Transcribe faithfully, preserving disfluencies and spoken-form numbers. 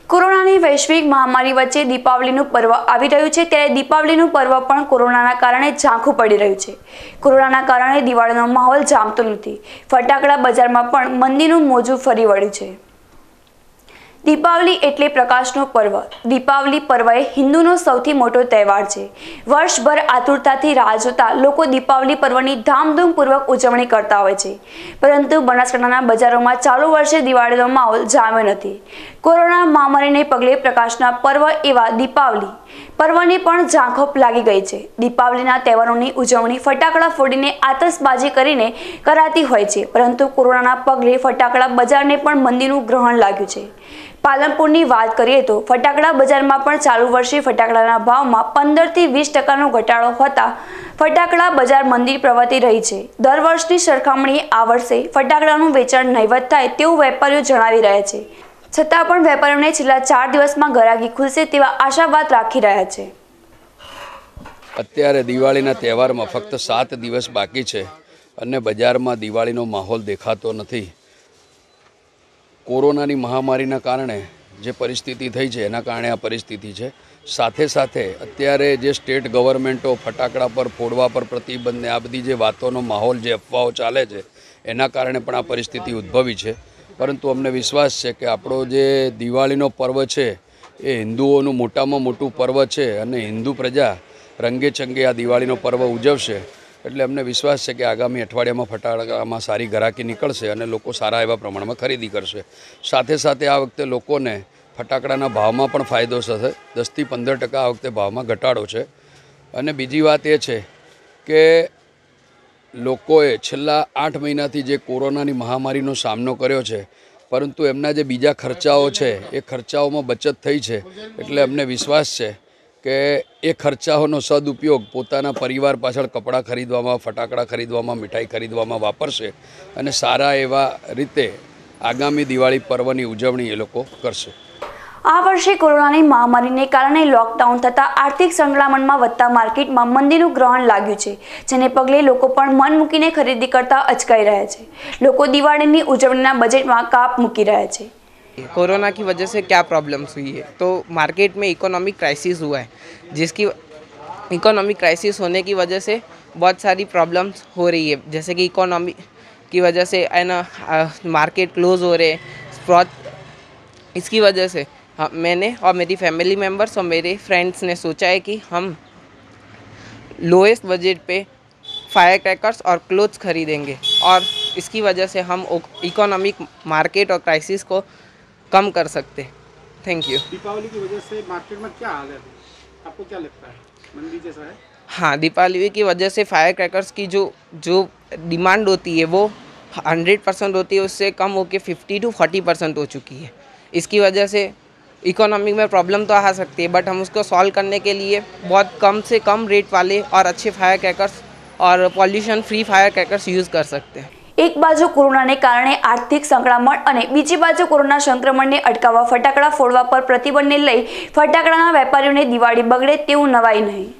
કોરોનાની વૈશ્વિક મહામારી વચ્ચે દીપાવલીનું પર્વ આવી રહ્યું છે ત્યારે દીપાવલીનું પર્વ પણ કોરોનાના કારણે ઝાંખું પડી રહ્યું છે। કોરોનાના કારણે દિવાળીનો માહોલ જામતો નથી। ફટાકડા બજારમાં પણ મંદીનું મોજું ફરી વળ્યું છે। दीपावली एटले प्रकाशनो पर्व। दीपावली पर्व ए हिंदूनो सौथी मोटो तहेवार छे। वर्षभर आतुरताथी राह जोता लोको दीपावली पर्वनी धामधूमपूर्वक उजवणी करता होय छे, परंतु बनासकांठाना बजारोमां चालू वर्षे दिवाळीनो माहोल जाम्यो नथी। कोरोना महामारीने पगले प्रकाशना पर्व एवा दीपावली पर्वने पण झांखप लागी गई छे। दीपावलीना तहेवारोनी उजवणी फटाकड़ा फोडीने आतशबाजी करीने कराती होय छे, परंतु कोरोनाना पगले फटाकड़ा बजारने पण मंदीनुं ग्रहण लाग्युं छे। पालनपुरनी वात करीए तो फटाकड़ा बजारमां पण चालू वर्षे फटाकड़ाना भावमां पंदर थी वीस टकानो घटाडो होता फटाकड़ा बजार मंदी प्रवर्ती रही छे। दर वर्षनी सरखामणीए आ वर्षे फटाकड़ानुं वेचाण नहीवत थाय तेवुं वेपारीओ जणावी रह्या छे, छतां पण वेपारीओने छेल्ला चार दिवसमां ग्राहकी खुलशे तेवा आशावाद राखी रह्या छे। अत्यारे दिवाळीना तहेवारमां फक्त सात दिवस बाकी छे अने बजारमां दिवाळीनो माहोल देखातो नथी। कोरोनानी महामारीना कारणे जे परिस्थिति थई छे एना कारणे आ परिस्थिति छे। साथे साथे अत्यारे जे स्टेट गवर्नमेंटो फटाकड़ा पर फोड़वा पर प्रतिबंध ने आ बधी जे वातोनो माहोल जे अफवाओ चाले छे एना कारणे पण आ परिस्थिति उद्भवी छे। परंतु अमने विश्वास छे के आपणो जे दिवाळीनो पर्व छे ए हिंदुओनुं मोटामां मोटुं पर्व छे अने हिंदू प्रजा रंगे चंगे आ दिवाळीनो पर्व उजवशे। એટલે અમને વિશ્વાસ છે કે આગામી અઠવાડિયામાં ફટાકડામાં સારી ગ્રાહકી નીકળશે અને લોકો સારા એવા પ્રમાણમાં ખરીદી કરશે। સાથે સાથે આ વખતે લોકોને ફટાકડાના ભાવમાં પણ ફાયદો થશે। દસથી પંદર ટકા આ વખતે ભાવમાં ઘટાડો છે। અને બીજી વાત એ છે કે લોકોએ છેલ્લા આઠ મહિનાથી જે કોરોનાની મહામારીનો સામનો કર્યો છે, પરંતુ એમના જે બીજા ખર્ચાઓ છે એ ખર્ચાઓમાં બચત થઈ છે। એટલે અમને વિશ્વાસ છે કે એ ખર્ચાઓનો સદુપયોગ પોતાના પરિવાર પાછળ કપડાં ખરીદવામાં, ફટાકડા ખરીદવામાં, મીઠાઈ ખરીદવામાં વાપરશે અને સારા એવા રીતે આગામી દિવાળી પર્વની ઉજવણી એ લોકો કરશે। આ વર્ષે કોરોનાની મહામારીને કારણે લોકડાઉન થતા આર્થિક સંકળામણમાં વધતા માર્કેટમાં મંદીનું ગ્રહણ લાગ્યું છે, જેને પગલે લોકો પણ મન મૂકીને ખરીદી કરતા અચકાઈ રહ્યા છે। લોકો દિવાળીની ઉજવણીના બજેટમાં કાપ મૂકી રહ્યા છે। कोरोना की वजह से क्या प्रॉब्लम्स हुई है, तो मार्केट में इकोनॉमिक क्राइसिस हुआ है, जिसकी इकोनॉमिक क्राइसिस होने की वजह से बहुत सारी प्रॉब्लम्स हो रही है। जैसे कि इकोनॉमी की वजह से है ना मार्केट क्लोज हो रहे बहुत। इसकी वजह से हाँ, मैंने और मेरी फैमिली मेम्बर्स और मेरे फ्रेंड्स ने सोचा है कि हम लोएस्ट बजट पे फायर क्रैकर्स और क्लोथ्स खरीदेंगे और इसकी वजह से हम इकोनॉमिक मार्केट और क्राइसिस को कम कर सकते हैं। Thank you. दीपावली की वजह से मार्केट में क्या हाल है, आपको क्या लगता है, मंदी जैसा है? हाँ, दीपावली की वजह से फायर क्रैकर्स की जो जो डिमांड होती है वो हंड्रेड परसेंट होती है, उससे कम होकर फिफ्टी टू फोर्टी परसेंट हो चुकी है। इसकी वजह से इकोनॉमिक में प्रॉब्लम तो आ सकती है, बट हम उसको सॉल्व करने के लिए बहुत कम से कम रेट वाले और अच्छे फायर क्रैकर्स और pollution free fire crackers use कर सकते हैं। एक बाजू कोरोनाने कारणे आर्थिक संकळामण अने बीजी बाजू कोरोना संक्रमणने अटकाववा फटाकड़ा फोड़वा पर प्रतिबंधने लई फटाकड़ाना वेपारीओने दिवाળી बगड़े तेवुं नवाई नहीं।